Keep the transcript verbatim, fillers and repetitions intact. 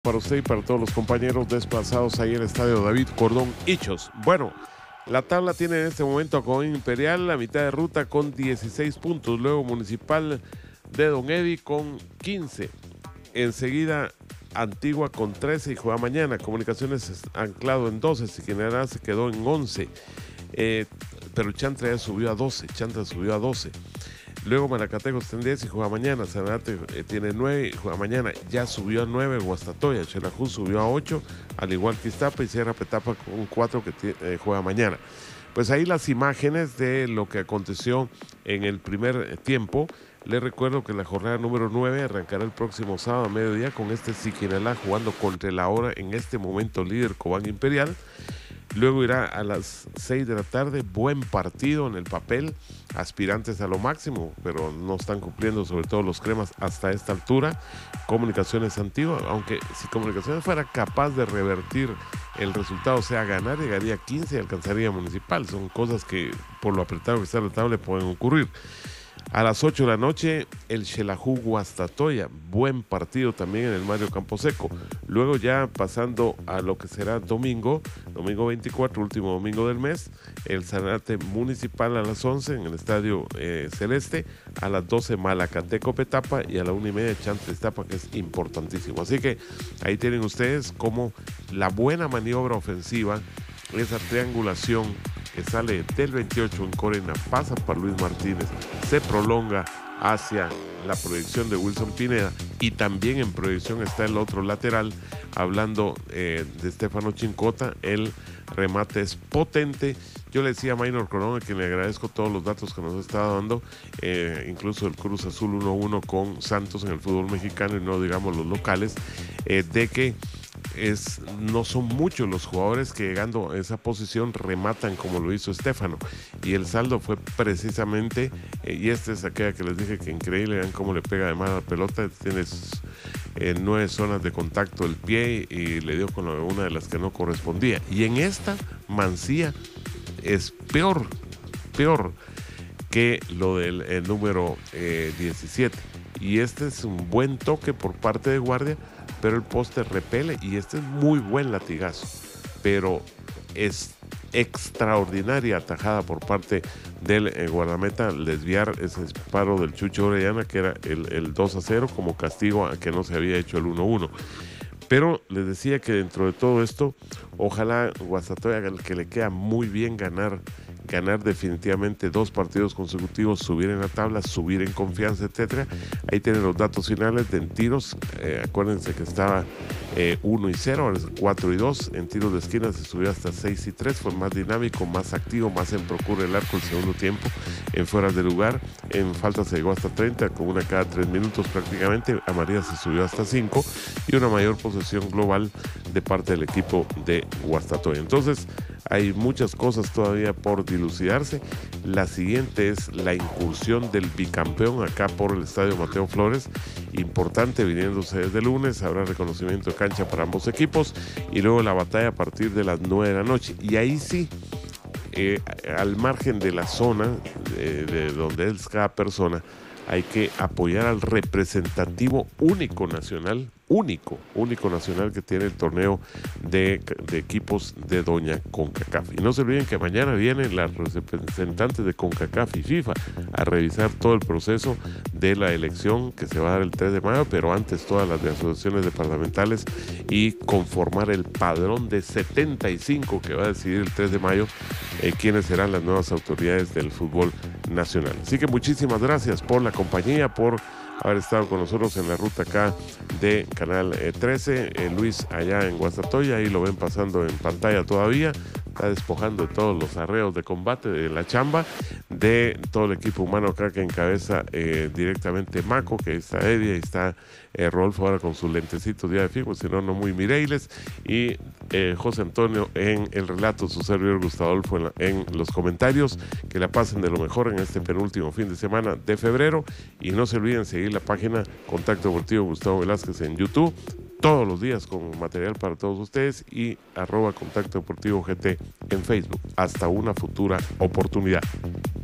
Para usted y para todos los compañeros desplazados ahí en el estadio David Cordón Hichos. Bueno, la tabla tiene en este momento a Colón Imperial, la mitad de ruta con dieciséis puntos, luego Municipal de Don Eddie con quince, enseguida Antigua con trece y juega mañana. Comunicaciones anclado en doce, Siquinalá se quedó en once, eh, pero Chantra ya subió a doce, Chantra subió a doce. Luego Maracatecos está en diez y juega mañana. Sanarate eh, tiene nueve y juega mañana. Ya subió a nueve Guastatoya. Xelajú subió a ocho, al igual que Iztapa, y Sierra Petapa con cuatro que eh, juega mañana. Pues ahí las imágenes de lo que aconteció en el primer tiempo. Les recuerdo que la jornada número nueve arrancará el próximo sábado a mediodía con este Siquinalá jugando contra el ahora en este momento líder Cobán Imperial. Luego irá a las seis de la tarde, buen partido en el papel, aspirantes a lo máximo, pero no están cumpliendo, sobre todo los cremas hasta esta altura. Comunicaciones Antigua, aunque si Comunicaciones fuera capaz de revertir el resultado, o sea, ganar, llegaría a quince y alcanzaría a Municipal. Son cosas que por lo apretado que está la tabla pueden ocurrir. A las ocho de la noche, el Xelajú Guastatoya, buen partido también en el Mario Camposeco. Luego ya pasando a lo que será domingo, domingo veinticuatro, último domingo del mes, el Sanarate Municipal a las once en el Estadio eh, Celeste, a las doce Malacateco Petapa y a la una y media Chantra Iztapa, que es importantísimo. Así que ahí tienen ustedes como la buena maniobra ofensiva, esa triangulación que sale del veintiocho en Corena, pasa por Luis Martínez, se prolonga hacia la proyección de Wilson Pineda, y también en proyección está el otro lateral, hablando eh, de Estefano Chincota. El remate es potente. Yo le decía a Maynor Corona, que le agradezco todos los datos que nos está dando, eh, incluso el Cruz Azul uno uno con Santos en el fútbol mexicano, y no digamos los locales, eh, de que Es, no son muchos los jugadores que llegando a esa posición rematan como lo hizo Estefano, y el saldo fue precisamente, eh, y esta es aquella que les dije que increíble, vean cómo le pega además a la pelota, tiene eh, nueve zonas de contacto el pie y le dio con una de las que no correspondía, y en esta Mancía es peor, peor que lo del el número eh, diecisiete, y este es un buen toque por parte de guardia, pero el poste repele, y este es muy buen latigazo, pero es extraordinaria atajada por parte del eh, guardameta, desviar ese disparo del Chucho Orellana, que era el, el dos a cero, como castigo a que no se había hecho el uno uno. Pero les decía que dentro de todo esto, ojalá Guastatoya, que le queda muy bien ganar, ganar definitivamente dos partidos consecutivos, subir en la tabla, subir en confianza, etcétera. Ahí tienen los datos finales de en tiros. Eh, acuérdense que estaba eh, uno y cero, ahora es cuatro y dos. En tiros de esquina se subió hasta seis y tres, fue más dinámico, más activo, más en procura el arco el segundo tiempo. En fueras de lugar, en falta se llegó hasta treinta, con una cada tres minutos prácticamente. A María se subió hasta cinco, y una mayor posesión global de parte del equipo de Guastatoya. Entonces, hay muchas cosas todavía por dilucidarse. La siguiente es la incursión del bicampeón acá por el Estadio Mateo Flores, importante, viniéndose desde lunes. Habrá reconocimiento de cancha para ambos equipos, y luego la batalla a partir de las nueve de la noche, y ahí sí, eh, al margen de la zona eh, de donde es cada persona, hay que apoyar al representativo único nacional, único, único nacional que tiene el torneo de, de equipos de Doña CONCACAF. Y no se olviden que mañana vienen las representantes de CONCACAF y FIFA a revisar todo el proceso de la elección que se va a dar el tres de mayo, pero antes todas las de asociaciones departamentales, y conformar el padrón de setenta y cinco que va a decidir el tres de mayo eh, quiénes serán las nuevas autoridades del fútbol nacional. Así que muchísimas gracias por la compañía, por haber estado con nosotros en la ruta acá de Canal eh, trece. Eh, Luis allá en Guastatoya, ahí lo ven pasando en pantalla todavía, está despojando de todos los arreos de combate, de la chamba, de todo el equipo humano acá que encabeza eh, directamente Maco, que está Eddie, ahí está eh, Rolfo ahora con sus lentecitos ya de fijo, si no, no muy mireiles, y eh, José Antonio en el relato, su servidor Gustavo Adolfo en, la, en los comentarios. Que la pasen de lo mejor en este penúltimo fin de semana de febrero, y no se olviden seguir la página Contacto Deportivo Gustavo Velázquez en YouTube todos los días con material para todos ustedes, y arroba Contacto Deportivo G T en Facebook. Hasta una futura oportunidad.